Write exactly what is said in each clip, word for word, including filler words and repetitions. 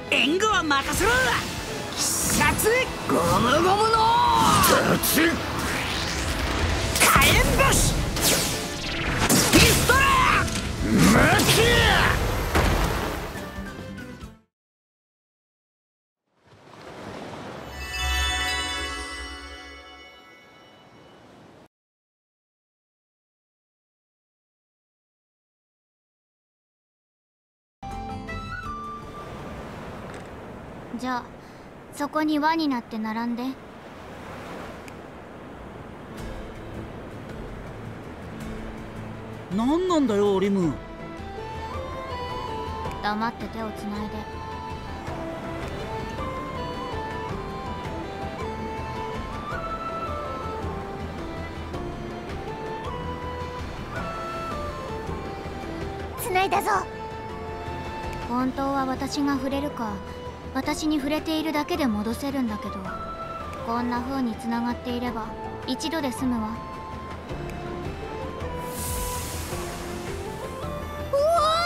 援護は任せろ。必殺ゴムゴムの火炎星ピストルマキア。 じゃあそこに輪になって並んで。 何なんだよリム。 黙って手をつないで。 つないだぞ。 本当は私が触れるか私に触れているだけで戻せるんだけど、こんな風に繋がっていれば一度で済むわ。 うわ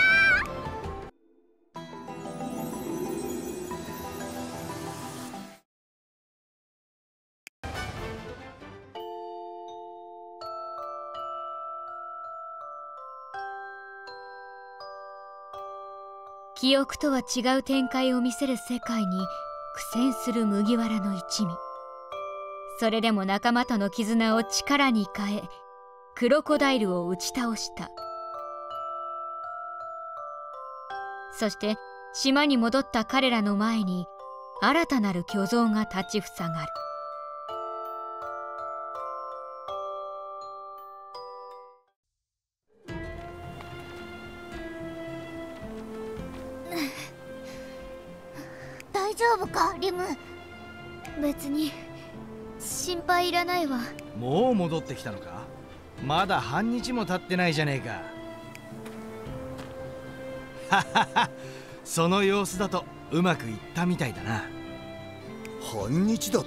記憶とは違う展開を見せる世界に苦戦する麦わらの一味。それでも仲間との絆を力に変えクロコダイルを打ち倒した。そして島に戻った彼らの前に新たなる巨像が立ちふさがる。 大丈夫かリム。 別に心配いらないわ。 もう戻ってきたのか。まだ半日も経ってないじゃねえか。ははは、その様子だとうまくいったみたいだな。 半日だと。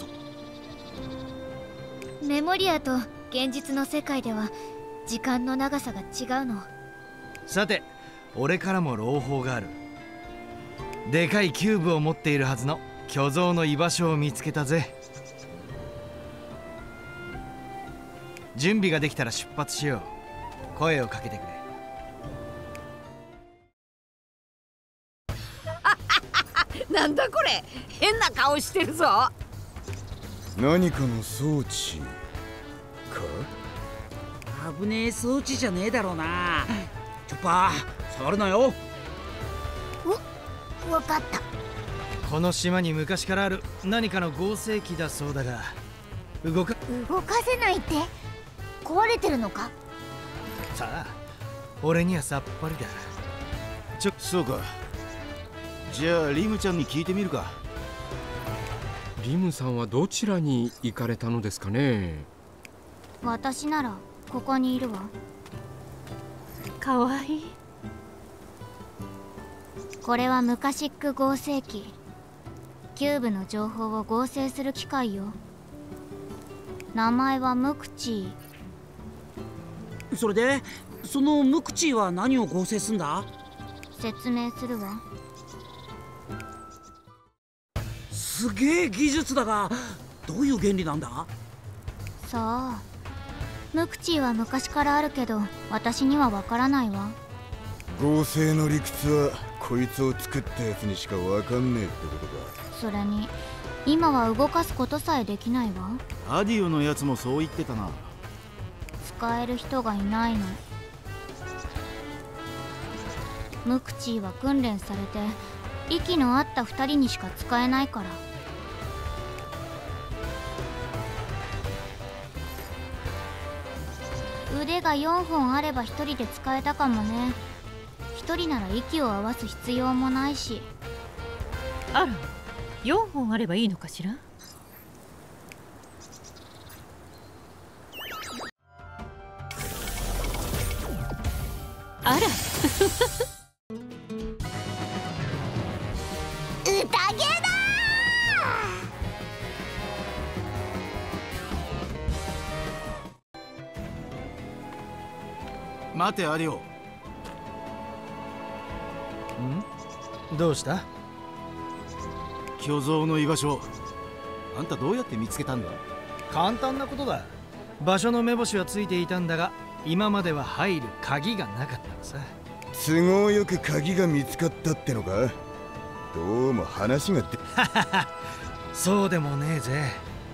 メモリアと現実の世界では時間の長さが違うの。 さて俺からも朗報がある。でかいキューブを持っているはずの巨像の居場所を見つけたぜ。準備ができたら出発しよう。声をかけてくれ。 なんだこれ、変な顔してるぞ。 何かの装置か。 危ねえ装置じゃねえだろうな。チョッパー触るなよ。 わかった。 この島に昔からある何かの合成機だそうだが、動か動かせないって壊れてるのか。 さあ俺にはさっぱりだ。 ちょそうか。じゃあリムちゃんに聞いてみるか。 リムさんはどちらに行かれたのですかね。 私ならここにいるわ。 かわいい。 これはムカシック合成機。キューブの情報を合成する機械よ。名前はムクチー。それでそのムクチーは何を合成すんだ。 説明するわ。 すげえ技術だが、どういう原理なんだ。 さあ、ムクチーは昔からあるけど私にはわからないわ。 合成の理屈はこいつを作ったやつにしかわかんねえってことか。 それに今は動かすことさえできないわ。 アディオのやつもそう言ってたな。 使える人がいないの。ムクチーは訓練されて息の合ったふたりにしか使えないから。腕がよんほんあればひとりで使えたかもね。ひとりなら息を合わす必要もないし。 あら、よんほんあればいいのかしら。あら宴だー。待てアディオ。 ん？どうした？ 巨像の居場所、あんたどうやって見つけたんだ？ 簡単なことだ。場所の目星はついていたんだが、今までは入る鍵がなかったのさ。 都合よく鍵が見つかったってのか？どうも話がってそうでもねえぜ。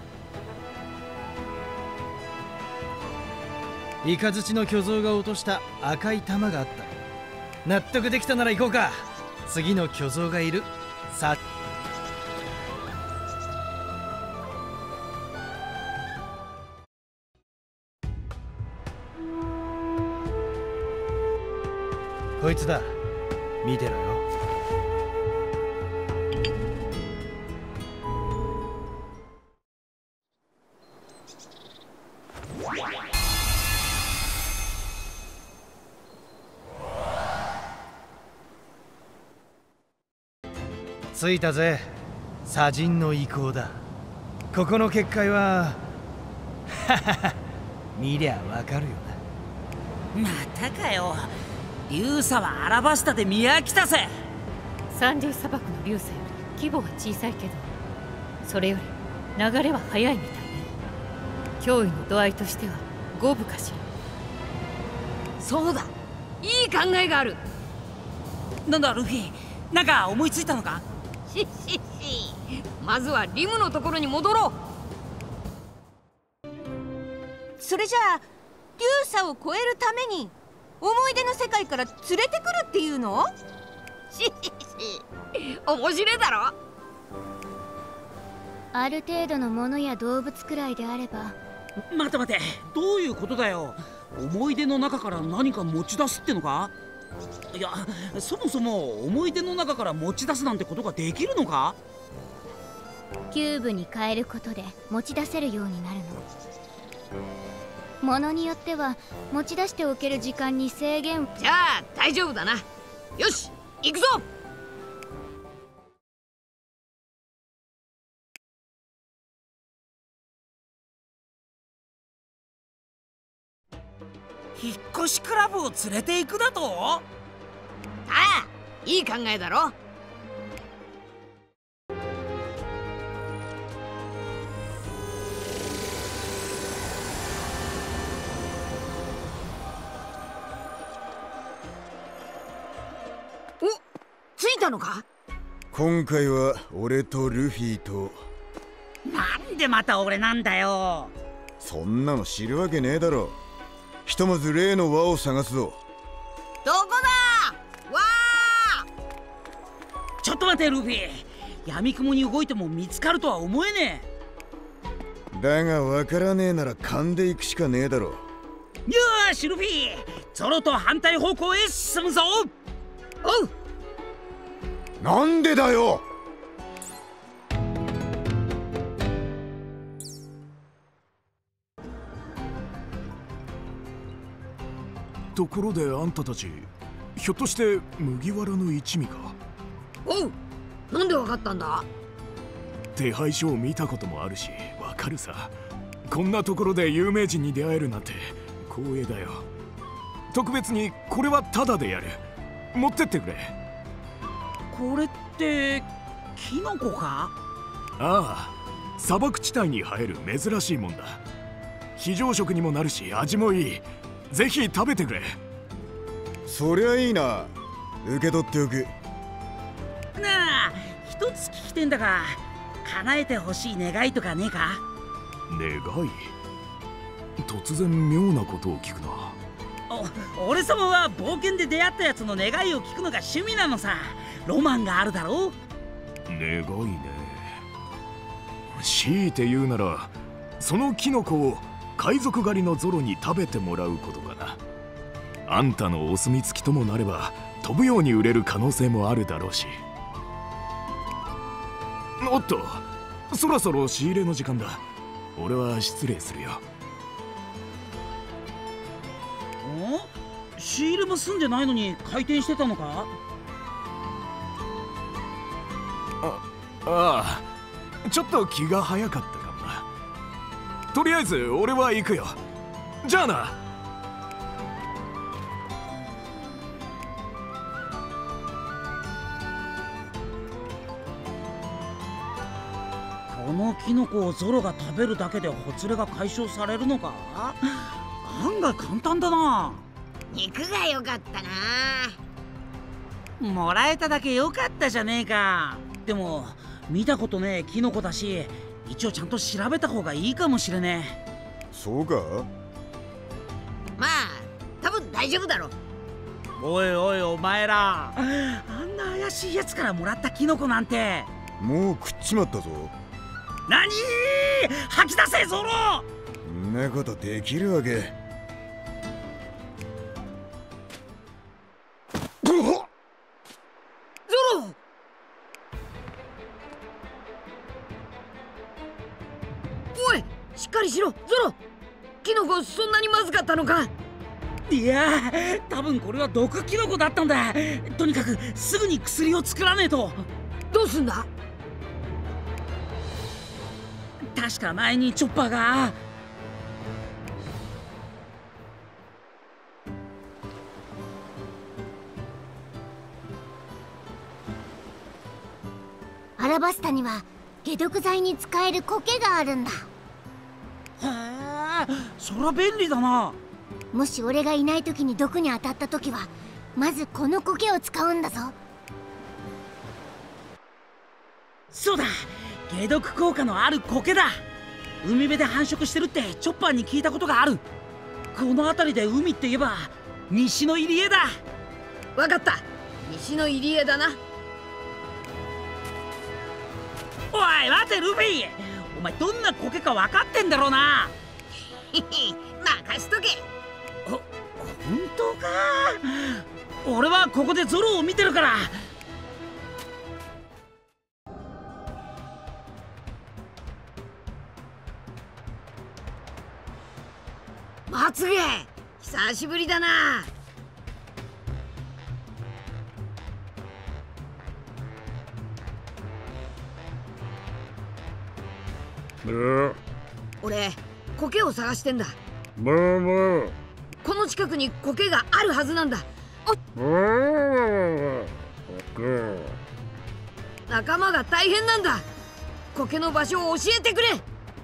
イカズチの巨像が落とした赤い玉があった。納得できたなら行こうか。次の巨像がいるさ。こいつだ、見てろよ。着いたぜ。砂人の遺構だ。ここの結界は見りゃわかるよな。またかよ。流砂はアラバスタで見飽きたぜ。 サンディ砂漠の流砂より規模は小さいけど、それより流れは速いみたいね。脅威の度合いとしては五分かしら。 そうだ、いい考えがある。 なんだルフィ、なんか思いついたのか？ しっしっし、まずはリムのところに戻ろう。それじゃあ流砂を越えるために思い出の世界から連れてくるっていうの？ しっしっし、面白いだろ。 ある程度のものや動物くらいであれば。 待て待て、どういうことだよ。思い出の中から何か持ち出すってのか？いや、そもそも思い出の中から持ち出すなんてことができるのか？ キューブに変えることで持ち出せるようになるの。ものによっては持ち出しておける時間に制限。 じゃあ大丈夫だな。よし、行くぞ。 引っ越しクラブを連れて行くだと？ああ、いい考えだろ。お、着いたのか？ 今回は俺とルフィと。 なんでまた俺なんだよ。 そんなの知るわけねえだろ。ひとまず例の輪を探すぞ。 どこだ？わあ！ ちょっと待てルフィ、闇雲に動いても見つかるとは思えねえ。だが分からねえなら勘で行くしかねえだろ。 よーしルフィ、ゾロと反対方向へ進むぞ。 おう。 なんでだよ。 ところであんたたち、ひょっとして麦わらの一味か？ おう、なんでわかったんだ？ 手配書を見たこともあるし、わかるさ。こんなところで有名人に出会えるなんて光栄だよ。特別にこれはタダでやる。持ってってくれ。 これってキノコか？ ああ、砂漠地帯に生える珍しいもんだ。非常食にもなるし味もいい。ぜひ食べてくれ。 そりゃいいな。受け取っておく。 なあ、一つ聞きてんだが、叶えてほしい願いとかねえか？ 願い？突然妙なことを聞くな。 お、俺様は冒険で出会ったやつの願いを聞くのが趣味なのさ。ロマンがあるだろう。 願いね。強いて言うなら、そのキノコを海賊狩りのゾロに食べてもらうことかな。あんたのお墨付きともなれば飛ぶように売れる可能性もあるだろうし。おっと、そろそろ仕入れの時間だ。俺は失礼するよ。 お？仕入れも済んでないのに回転してたのか？ あ、ああ、ちょっと気が早かったかもな。とりあえず俺は行くよ。じゃあな。 このキノコをゾロが食べるだけでほつれが解消されるのか？案外簡単だな。 肉が良かったな。 もらえただけ良かったじゃねえか。でも見たことねえキノコだし、一応ちゃんと調べた方がいいかもしれねえ。 そうか？ まあ多分大丈夫だろ。 おいおいお前ら、あんな怪しいやつからもらったキノコなんてもう食っちまったぞ。 何？吐き出せゾロ！ んなことできるわけ。 ゾロ！おい、しっかりしろゾロ。キノコそんなにまずかったのか？ いやー、多分これは毒キノコだったんだ。とにかくすぐに薬を作らねえと。 どうすんだ？ 確か前にチョッパーがアラバスタには解毒剤に使える苔があるんだ。 へえ、そりゃ便利だな。 もし俺がいない時に毒に当たった時はまずこの苔を使うんだぞ。 そうだ、解毒効果のある苔だ。海辺で繁殖してるってチョッパーに聞いたことがある。この辺りで海って言えば西の入り江だ。 わかった、西の入り江だな。 おい待てルフィ、お前どんな苔か分かってんだろうな。 任しとけ。 本当か？俺はここでゾロを見てるから。 まつげ、久しぶりだな。俺、苔を探してんだ。 ブーブー。 この近くに苔があるはずなんだ。仲間が大変なんだ。苔の場所を教えてくれ。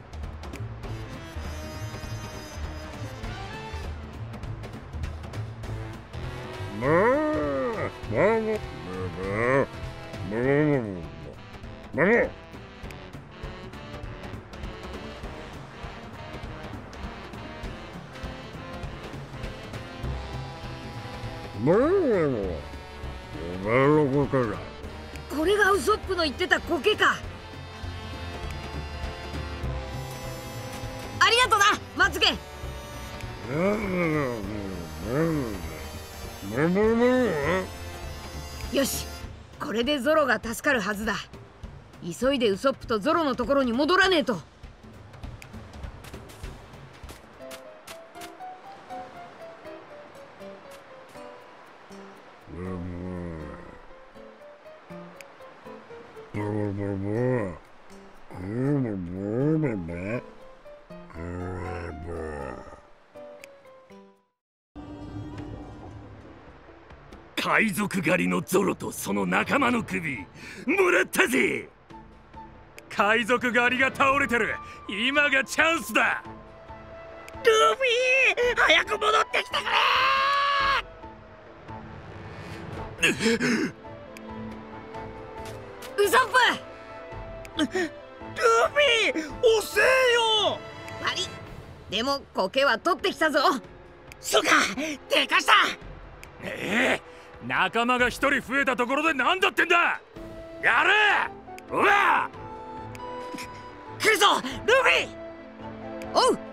これがウソップの言ってた苔か。ありがとな、まつげ。よし、これでゾロが助かるはずだ。急いでウソップとゾロのところに戻らねえと。 海賊狩りのゾロとその仲間の首もらったぜ。海賊狩りが倒れてる。今がチャンスだ。 ルフィ、早く戻ってきてくれ。 ウソップ。 ルフィ、遅えよ。 悪い。でも苔は取ってきたぞ。 そうか、でかした。 ええ、仲間が一人増えたところで何だってんだ。やれ。うわ。 来るぞルフィ。 おう。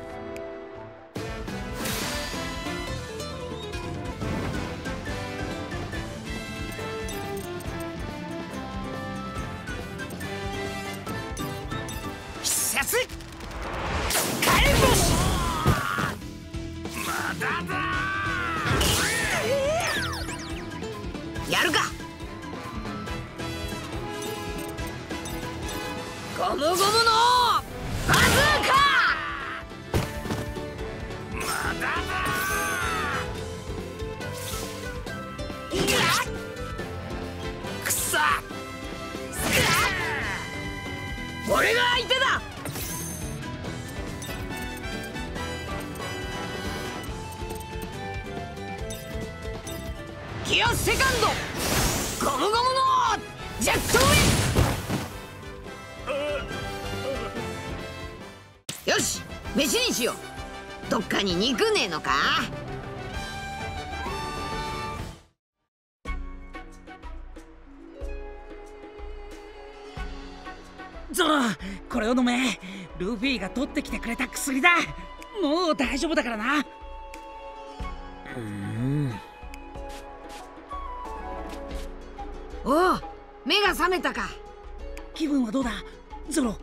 必殺火炎星。まだだ。 やるか。ゴムゴムのバズーカ。 まだだ。いやくさ。おい俺が相手だ。ギアセカンド、ゴムゴムのジェットウィン。よし、飯にしよう。どっかに肉ねえのか。 ゾロ、これを飲め。ルフィが取ってきてくれた薬だ。もう大丈夫だからな。 うん。 おお、目が覚めたか。 気分はどうだ、ゾロ。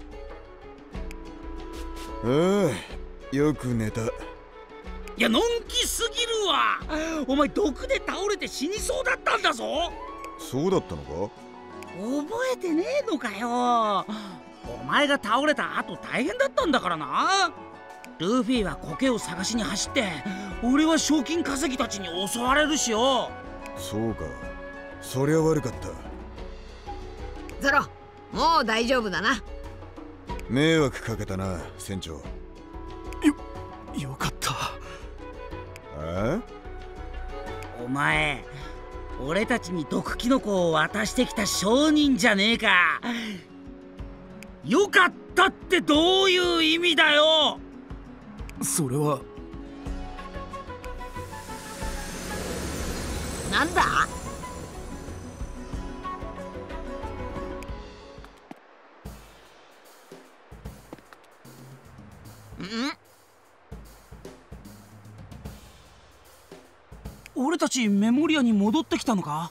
ああ、よく寝た。いや、のんきすぎるわ。お前毒で倒れて死にそうだったんだぞ。 そうだったのか。 覚えてねえのかよ。お前が倒れた後大変だったんだからな。ルフィは苔を探しに走って、俺は賞金稼ぎたちに襲われるしよ。 そうか、そりゃ悪かった。 ゾロ、もう大丈夫だな。 迷惑かけたな、船長。よ、 よかった。 ああ？ お前、俺たちに毒キノコを渡してきた商人じゃねえか。よかったってどういう意味だよ。 それは。 なんだ？ん？ 俺たちメモリアに戻ってきたのか？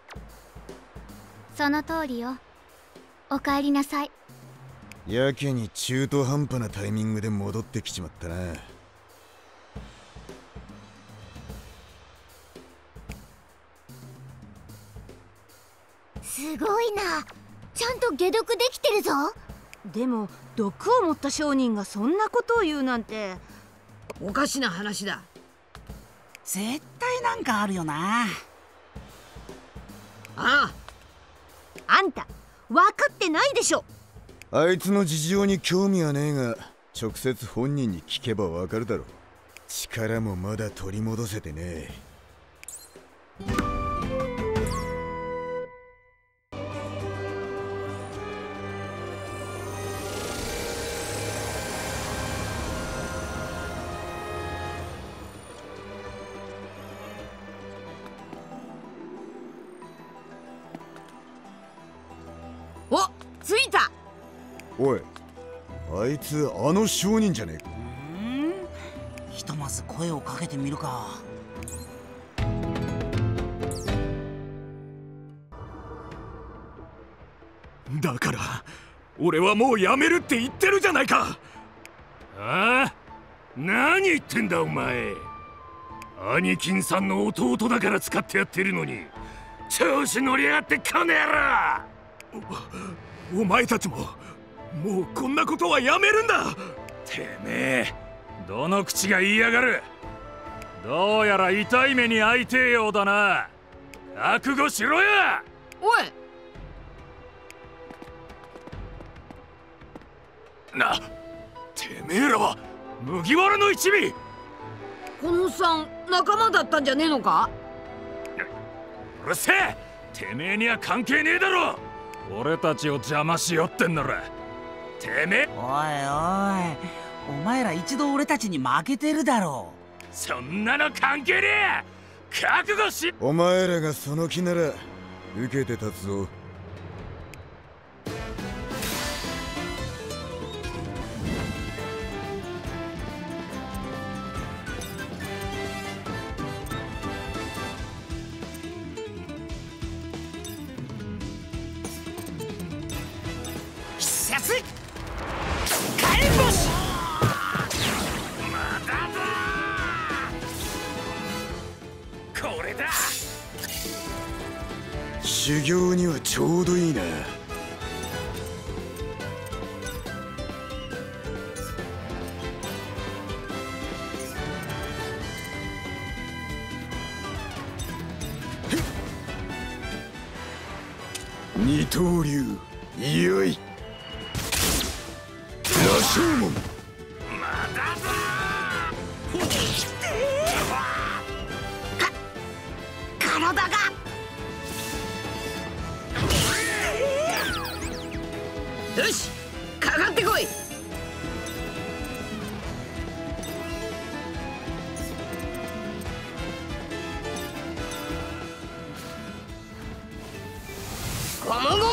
その通りよ。お帰りなさい。 やけに中途半端なタイミングで戻ってきちまったな。 すごいな。ちゃんと解毒できてるぞ。 でも毒を持った商人がそんなことを言うなんておかしな話だ。 絶対なんかあるよな。 ああ、 あんた分かってないでしょ。 あいつの事情に興味はねえが、直接本人に聞けばわかるだろう。力もまだ取り戻せてねえ。 お、着いた。 おい、あいつあの商人じゃねえか。 うん、ひとまず声をかけてみるか。 だから俺はもうやめるって言ってるじゃないか。 ああ、何言ってんだお前。兄貴さんの弟だから使ってやってるのに調子乗りやがってこの野郎。 お, お前たちももうこんなことはやめるんだ。 てめえ、どの口が言いやがる。どうやら痛い目に遭いてえようだな。覚悟しろや。 おい、 な、てめえらは麦わらの一味。 このおっさん仲間だったんじゃねえのか。 うるせえ、てめえには関係ねえだろ。俺たちを邪魔しよってんならてめえ。 おいおい、お前ら一度俺たちに負けてるだろう。そんなの関係ねえ。覚悟し。 お前らがその気なら受けて立つぞ。修行にはちょうどいいな。二刀流、よい。 証文。 まだぞか体がよし、かかってこい。ゴムゴムの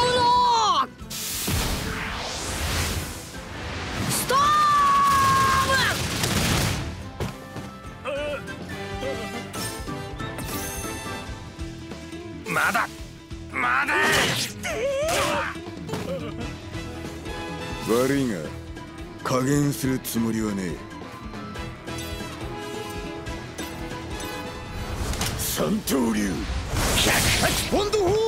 ストーまだまだ悪いが加減するつもりはねえ。三刀流ひゃくはちポンド砲。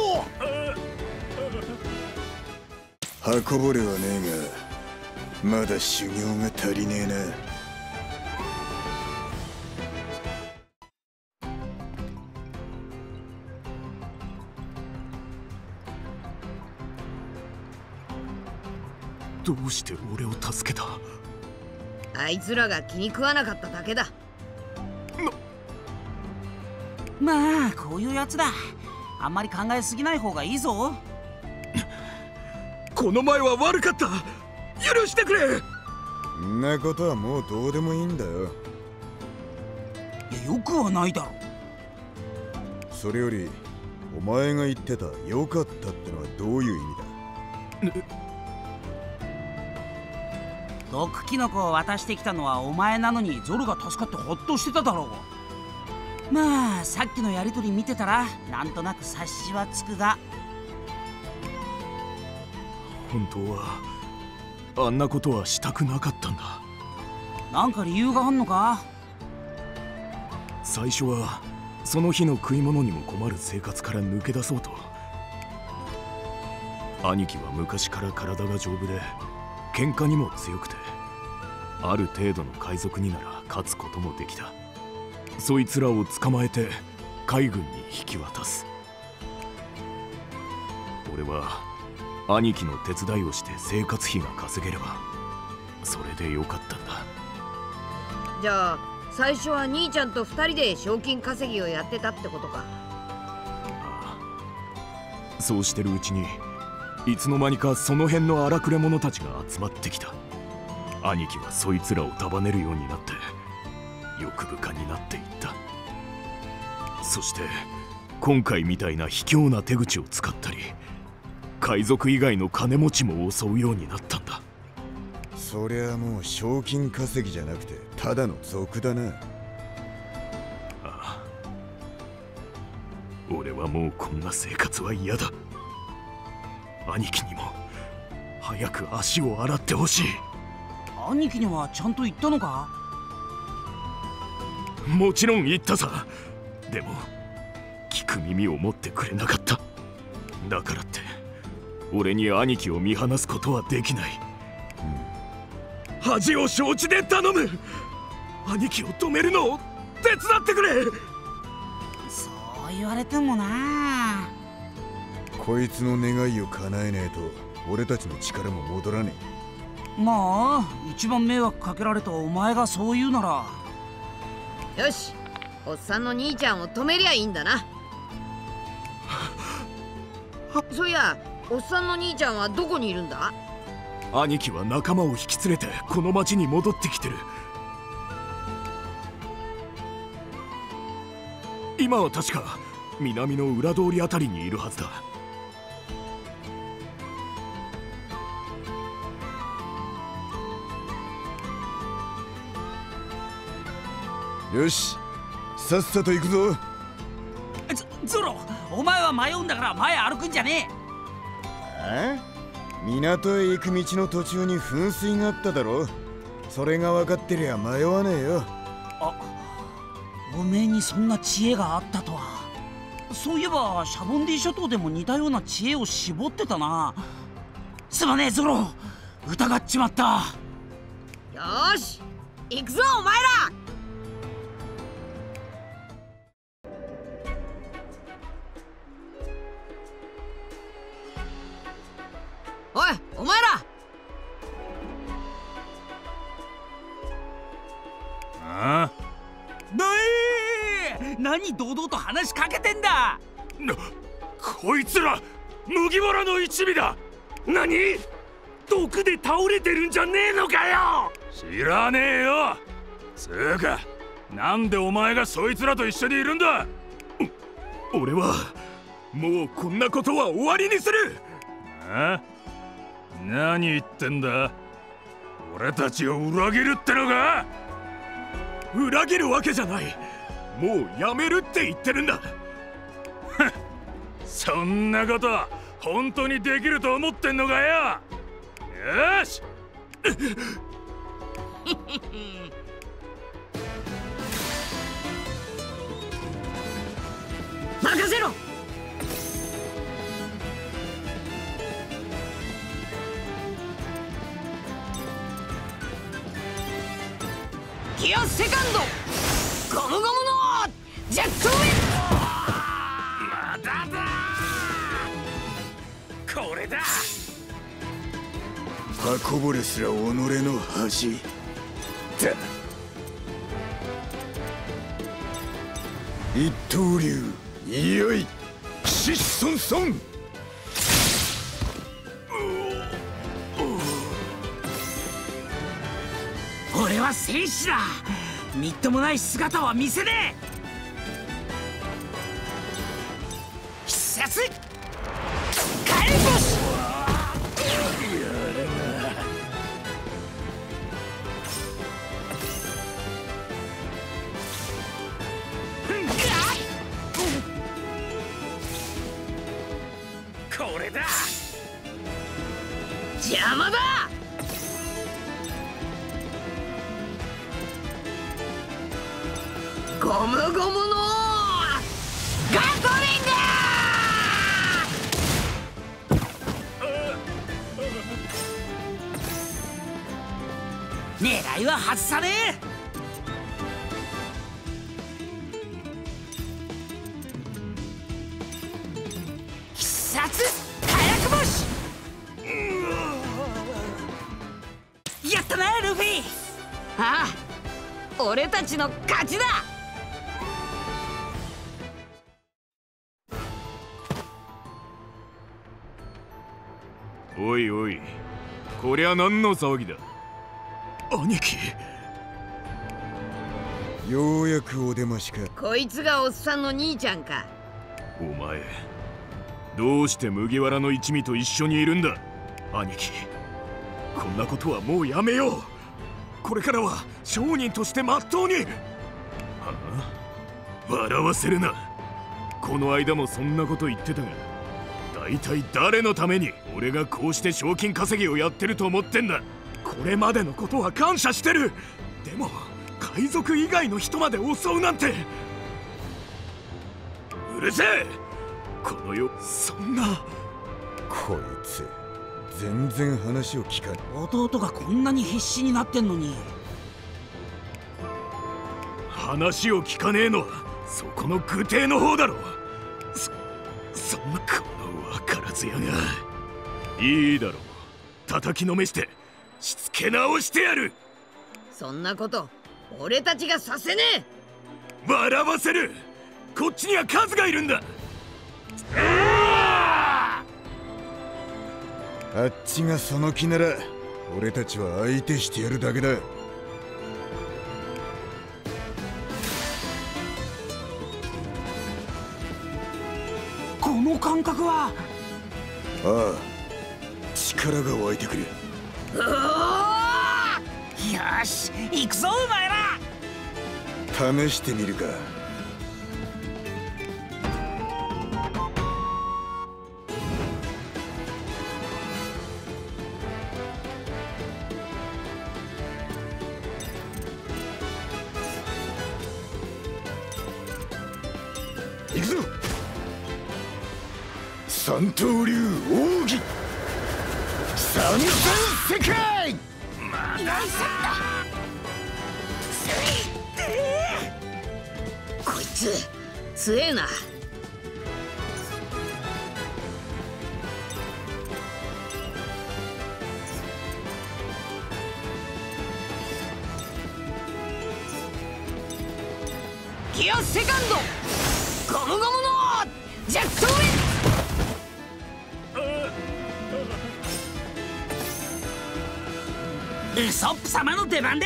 運ぼれはねえがまだ修行が足りねえな。 どうして俺を助けた？ あいつらが気に食わなかっただけだ。 まあこういうやつだ。あんまり考えすぎない方がいいぞ。 この前は悪かった。許してくれ。 んなことはもうどうでもいいんだよ。 いや、よくはないだろ。 それよりお前が言ってた良かったってのはどういう意味だ？ 毒キノコを渡してきたのはお前なのにゾロが助かってホッとしてただろう。まあさっきのやりとり見てたらなんとなく察しはつくが。 本当はあんなことはしたくなかったんだ。 なんか理由があんのか？ 最初はその日の食い物にも困る生活から抜け出そうと。兄貴は昔から体が丈夫で喧嘩にも強くて、ある程度の海賊になら勝つこともできた。そいつらを捕まえて海軍に引き渡す。俺は兄貴の手伝いをして生活費が稼げればそれでよかったんだ。 じゃあ最初は兄ちゃんと二人で賞金稼ぎをやってたってことか。 ああ、そうしてるうちにいつの間にかその辺の荒くれ者たちが集まってきた。兄貴はそいつらを束ねるようになって欲深になっていった。そして今回みたいな卑怯な手口を使ったり海賊以外の金持ちも襲うようになったんだ。 そりゃもう賞金稼ぎじゃなくてただの賊だな。 ああ、俺はもうこんな生活は嫌だ。兄貴にも早く足を洗ってほしい。 兄貴にはちゃんと言ったのか？ もちろん言ったさ。でも聞く耳を持ってくれなかった。だからって俺に兄貴を見放すことはできない。恥を承知で頼む。兄貴を止めるのを手伝ってくれ。 そう言われてもな。 こいつの願いを叶えねえと俺たちの力も戻らねえ。まあ一番迷惑かけられたお前がそう言うなら。よし、おっさんの兄ちゃんを止めりゃいいんだな。そういや、おっさんの兄ちゃんはどこにいるんだ？ 兄貴は仲間を引き連れてこの町に戻ってきてる。今は確か南の裏通りあたりにいるはずだ。 よし、さっさと行くぞ。 ゾロ、お前は迷うんだから前歩くんじゃねえ。あ？港へ行く道の途中に噴水があっただろ。それが分かってりゃ迷わねえよ。 あ、おめえにそんな知恵があったとは。そういえばシャボンディ諸島でも似たような知恵を絞ってたな。すまねえゾロ、疑っちまった。 よーし、行くぞお前ら。おい、お前ら。 何堂々と話しかけてんだ。 な、こいつら麦わらの一味だ。何、毒で倒れてるんじゃねえのかよ。知らねえよ。つうか、なんでお前がそいつらと一緒にいるんだ。 俺はもうこんなことは終わりにする。 あ？何言ってんだ。俺たちを裏切るってのか。 裏切るわけじゃない。もうやめるって言ってるんだ。 そんなこと本当にできると思ってんのかよ。よし。 任せろ。ギアセカンド、ゴムゴムのジェットウィンド。まだだ。これだ。 刃こぼれすら己の恥だ。一刀流、いよいシッソンソン。 俺は戦士だ。みっともない姿は見せねえ。必殺火炎星。 これだ。 邪魔だ。ゴムゴムのガトリング。狙いは外さねえ。必殺火薬星。やったなルフィ。 ああ、俺たちの勝ちだ。 おいおい、こりゃ何の騒ぎだ。兄貴、 ようやくお出ましか。 こいつがおっさんの兄ちゃんか。 お前どうして麦わらの一味と一緒にいるんだ。兄貴、こんなことはもうやめよう。これからは商人としてまっとうに。はあ、笑わせるな。この間もそんなこと言ってたが、大体誰のために俺がこうして賞金稼ぎをやってると思ってんだ。これまでのことは感謝してる。でも海賊以外の人まで襲うなんて。 うるせえ。 この世、そんな。 こいつ全然話を聞かない。 弟がこんなに必死になってんのに。 話を聞かねえのはそこの愚邸の方だろ。そそんなこの分からずやが。いいだろう、叩きのめしてしつけ直してやる。 そんなこと俺たちがさせねえ。笑わせる。こっちには数がいるんだ。 あっちがその気なら俺たちは相手してやるだけだ。 この感覚は。 ああ、力が湧いてくる。 よし行くぞお前ら。 試してみるか。行くぞ。三刀流奥義三千世界。 まだこいつ強えな。 ギアセカンドゴムゴムのジェットウィン。 ウソップ様の出番で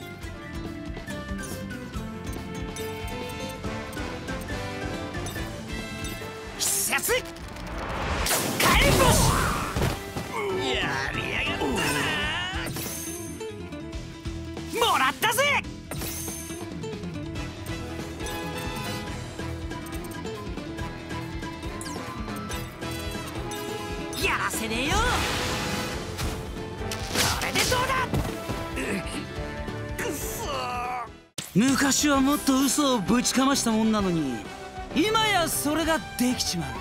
必殺カエルボシ。やりやがったな。もらったぜ。やらせねえよ。これでどうだ。くっそー。昔はもっと嘘をぶちかましたもんなのに、今やそれができちまう。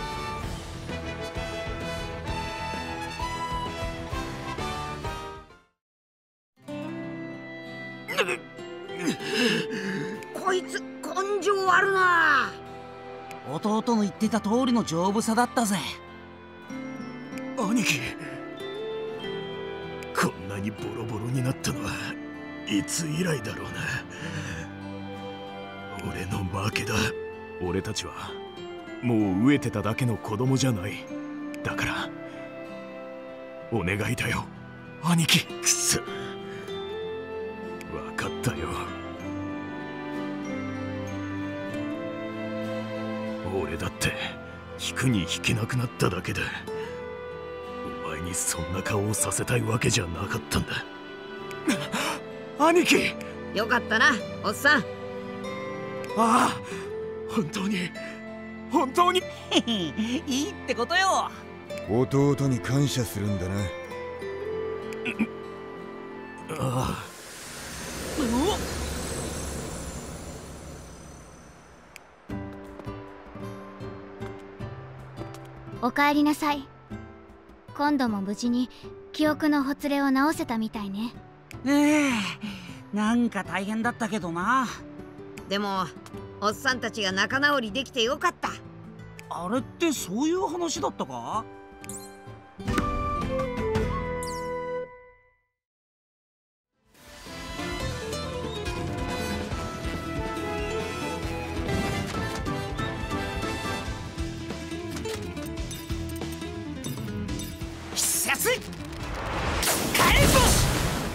こいつ根性あるな。 弟の言ってた通りの丈夫さだったぜ。 兄貴、こんなにボロボロになったのはいつ以来だろうな。俺の負けだ。俺たちはもう飢えてただけの子供じゃない。だからお願いだよ兄貴。くそ、分かったよ。俺だって引くに引けなくなっただけで、お前にそんな顔をさせたいわけじゃなかったんだ。兄貴、 よかったなおっさん。 ああ、本当に本当にいいってことよ。 弟に感謝するんだな。 ああ。 おかえりなさい。今度も無事に記憶のほつれを直せたみたいね。 ええ、なんか大変だったけどな。 でもおっさんたちが仲直りできてよかった。 あれってそういう話だったか？必殺カエルボシ。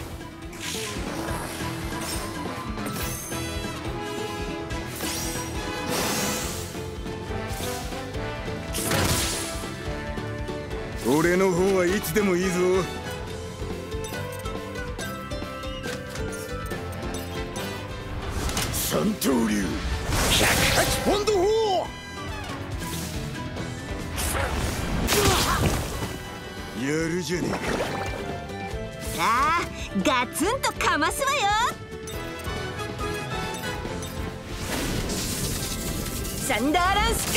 俺の方はいつでもいいぞ。三刀流ひゃくはちポンド砲。やるじゃねえか。 さあガツンとかますわよ。サンダーランステン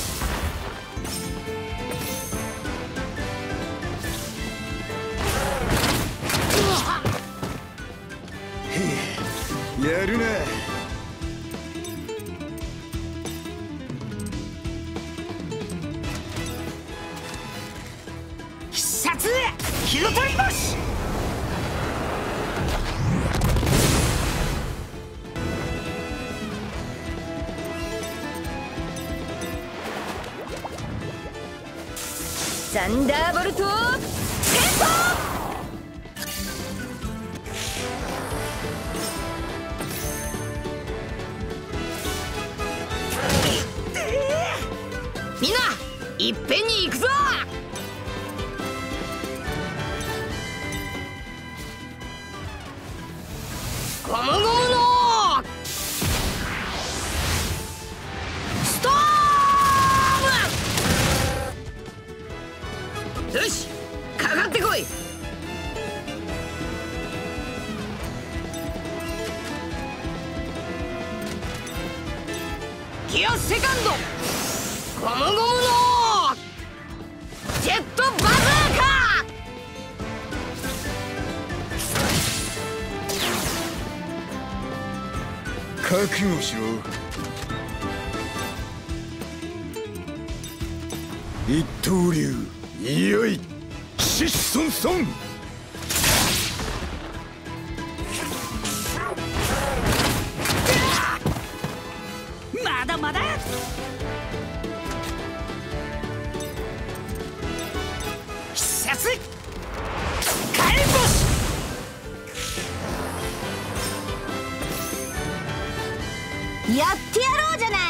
ポ。やるな。 必殺火の鳥星。 サンダーボルトテンポ。 みんないっぺんに行くぞ。ゴムゴムのストーム。よし、かかってこい。ギアセカンドゴムゴムのジェットバズーカ。 覚悟しろ。一刀流いよいシシソンソン。 だまだ。必殺火炎星。 やってやろうじゃない。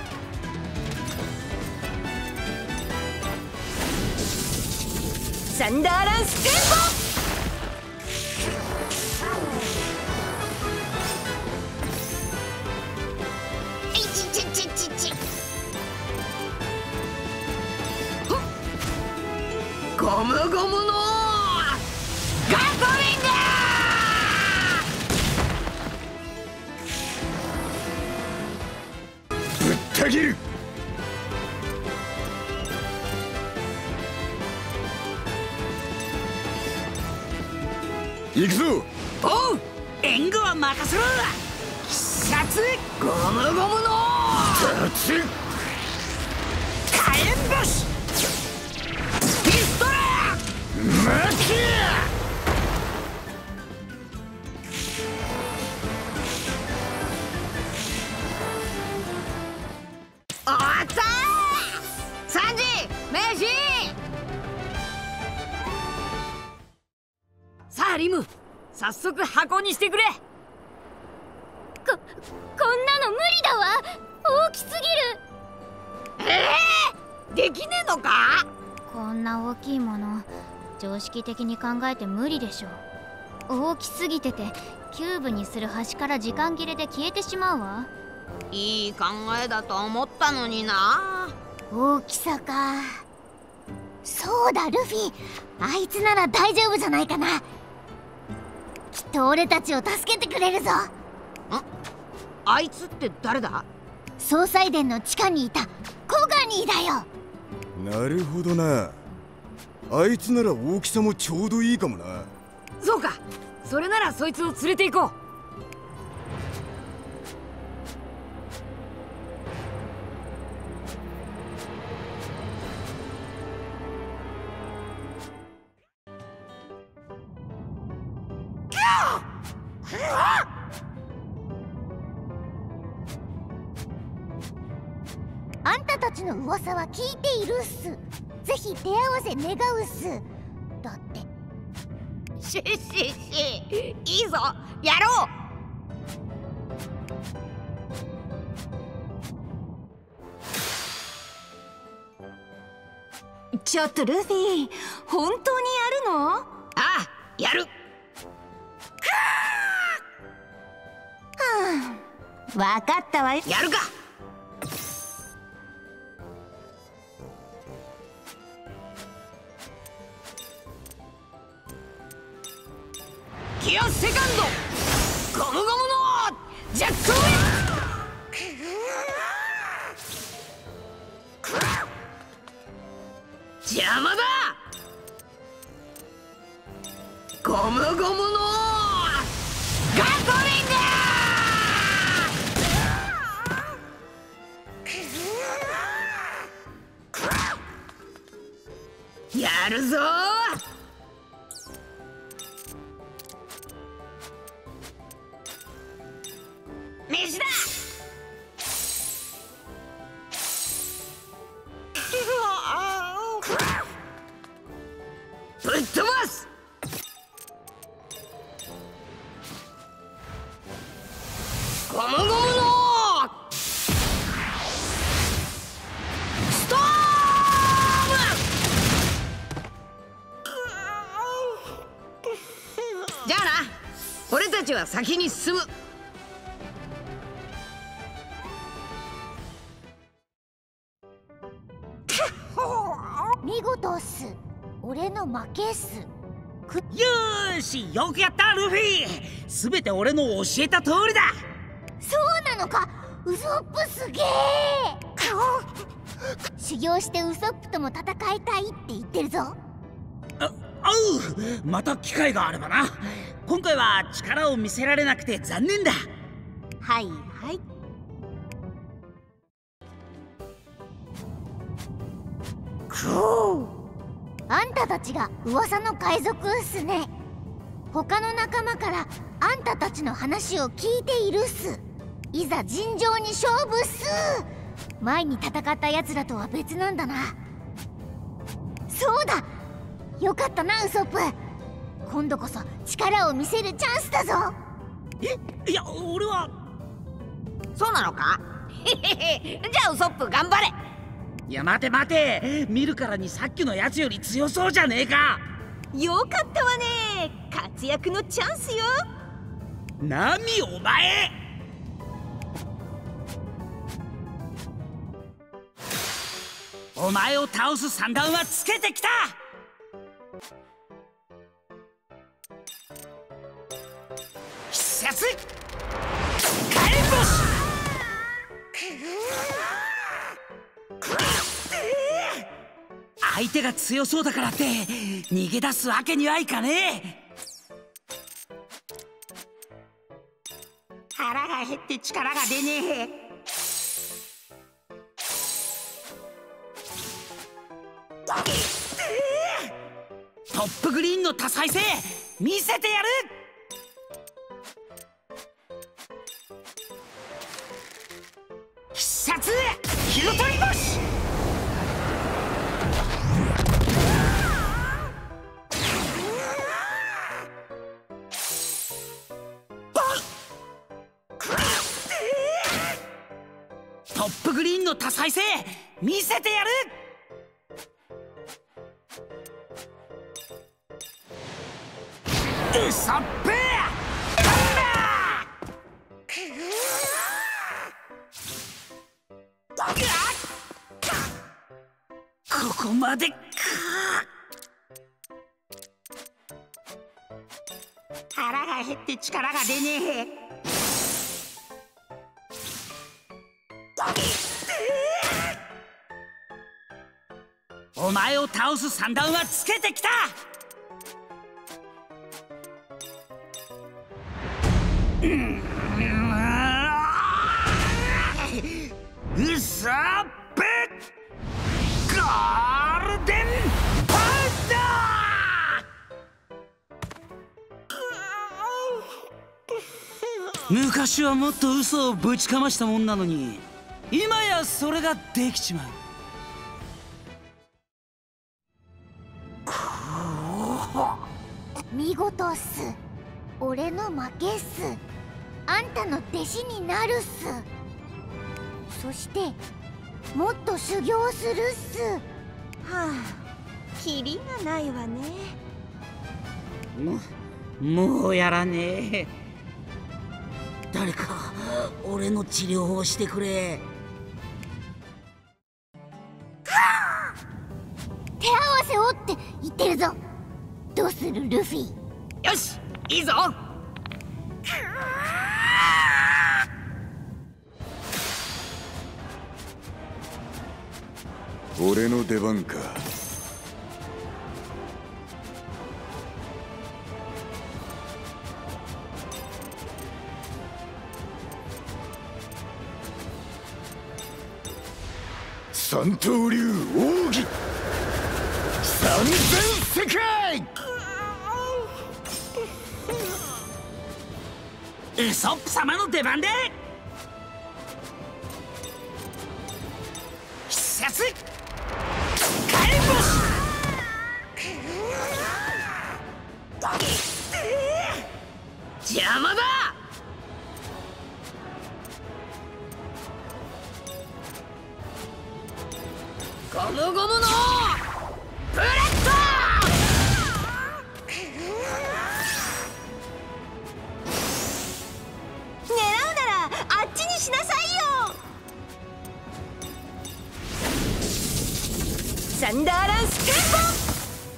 サンダーランステンポ。いちちちちち。 ゴムゴムのガトリング。 ぶった切る。行くぞ。 おう、援護は任せろ。必殺ゴムゴムの立つ火炎星。 ピストル待て。 終わったー。サンジ飯。さあリム、早速箱にしてくれ。 こ、こんなの無理だわ。大きすぎる。 えー、できねえのか。 こんな大きいもの常識的に考えて無理でしょ。大きすぎててキューブにする端から時間切れで消えてしまうわ。 いい考えだと思ったのにな。 大きさか。そうだルフィ、あいつなら大丈夫じゃないかな。きっと俺たちを助けてくれるぞ。 あいつって誰だ。 総裁殿の地下にいたコガニーだよ。 なるほどな。あいつなら大きさもちょうどいいかもな。 そうか、それならそいつを連れて行こう。 あんたたちの噂は聞いているっす。ぜひ手合わせ願うっす。だって。 ししし、いいぞ、やろう。ちょっとルフィ、本当にやるの？ ああ、やる。 はあ、わかったわよ。 やるか。ギアセカンドゴムゴムのジャックウェイ。邪魔だ。ゴムゴムのガトリング。やるぞ。飯だ。ぶっ飛ばす。ゴムゴムのストーム。じゃあな、俺たちは先に進む。 見事っす。俺の負けっす。 よーし、よくやったルフィ。すべて俺の教えた通りだ。 そうなのか。ウソップすげえ。修行してウソップとも戦いたいって言ってるぞ。 あ、あう、また機会があればな。今回は力を見せられなくて残念だ。 はいはい。くう、あんたたちが噂の海賊っすね。他の仲間からあんたたちの話を聞いているっす。いざ尋常に勝負っす。 前に戦ったやつらとは別なんだな。そうだ、よかったなウソップ。今度こそ力を見せるチャンスだぞ。 え、いや俺は。 そうなのか。へへへ、じゃあウソップ頑張れ。 いや待て待て、見るからにさっきのやつより強そうじゃねえか。 よかったわね、活躍のチャンスよ。 ナミお前、お前を倒す算段はつけてきた。必殺火炎星。相手が強そうだからって逃げ出すわけにはいかねえ。腹が減って力が出ねえ。トップグリーンの多彩性見せてやる。必殺火の鳥星。トップグリーンの多彩性見せてやる。ウソップここまでか。腹が減って力が出ねえ。お前を倒す算段はつけてきた。ウソップゴールデンパウダー。昔はもっと嘘をぶちかましたもんなのに、今やそれができちまう。 見事っす。俺の負けっす。あんたの弟子になるっす。そしてもっと修行するっす。 はあ、キリがないわね。 ももうやらねえ。誰か俺の治療をしてくれ。 手合わせをって言ってるぞ。どうするルフィ。 よし、いいぞ。 俺の出番か。三刀流奥義三千世界。 ウソップ様の出番で必殺火炎星。 邪魔だ。ゴムゴムのブレッド。 狙うならあっちにしなさいよ。サンダーランステンポ。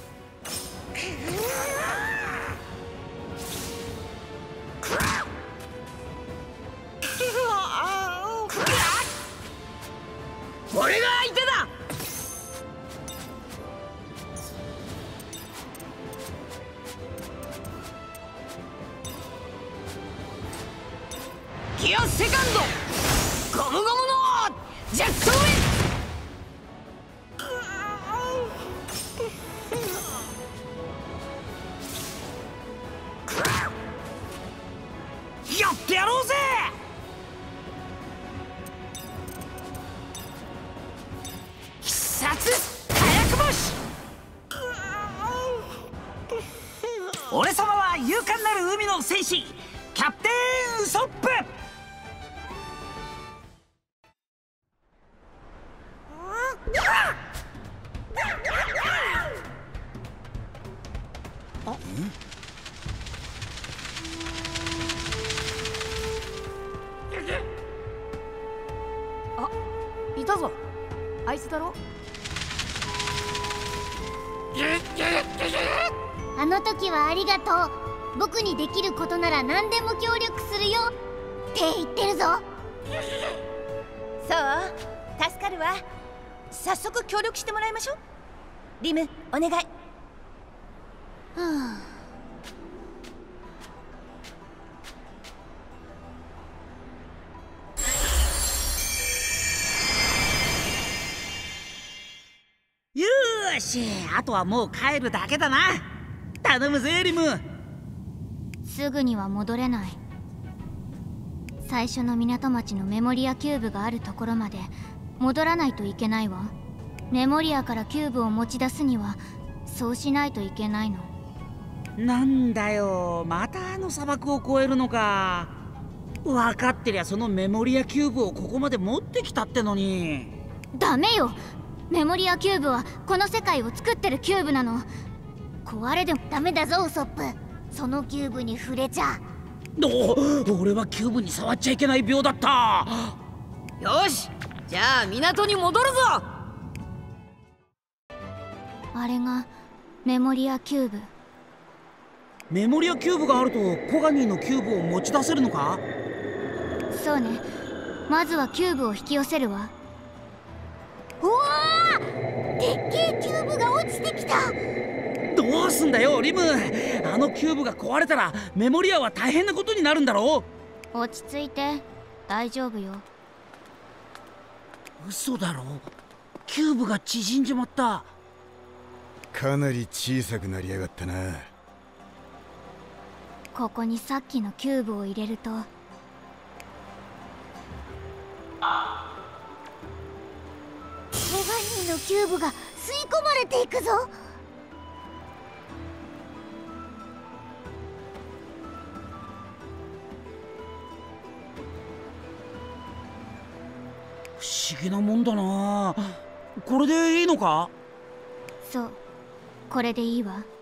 俺が相手だ。ギアセカンドゴムゴムのジェットウィン。やってやろうぜ。 俺様は勇敢なる海の戦士キャプテンウソップ。 あ、いたぞ。あいつだろ。 あの時はありがとう。僕にできることなら何でも協力するよって言ってるぞ。 そう助かるわ。早速協力してもらいましょう。リムお願い。はあ、 よーし、あとはもう帰るだけだな。頼むぜリム。 すぐには戻れない。最初の港町のメモリアキューブがあるところまで戻らないといけないわ。メモリアからキューブを持ち出すにはそうしないといけないの。 なんだよ、またあの砂漠を越えるのか。分かってりゃそのメモリアキューブをここまで持ってきたってのに。 ダメよ。メモリアキューブはこの世界を作ってるキューブなの。壊れでもダメだぞウソップ。そのキューブに触れちゃ。 お、俺はキューブに触っちゃいけない病だった。 よし、じゃあ港に戻るぞ。 あれがメモリアキューブ。 メモリアキューブがあるとコガニーのキューブを持ち出せるのか。 そうね。まずはキューブを引き寄せるわ。うわー、でっけえキューブが落ちてきた。 どうすんだよリム。あのキューブが壊れたらメモリアは大変なことになるんだろう。 落ち着いて、大丈夫よ。 嘘だろ。キューブが縮んじまった。 かなり小さくなりやがったな。 ここにさっきのキューブを入れるとコガニーのキューブが吸い込まれていくぞ。 不思議なもんだな。これでいいのか。 そう、これでいいわ。